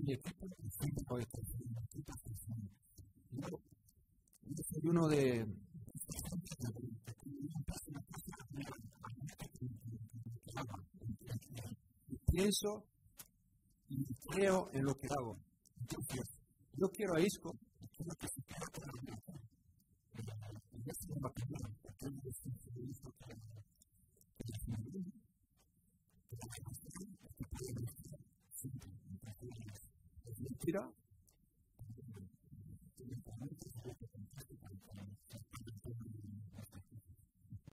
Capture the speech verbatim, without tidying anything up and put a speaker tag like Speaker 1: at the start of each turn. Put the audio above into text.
Speaker 1: mi equipo y cinco de estos equipos. Yo soy uno de pienso y creo en lo que hago. Entonces, yo quiero a Isco, quiero que se quede con la vida. Y eso me va a cambiar, porque es distinto de Isco que es una vida. Pero la cuestión es que puede decir siempre, es mentira.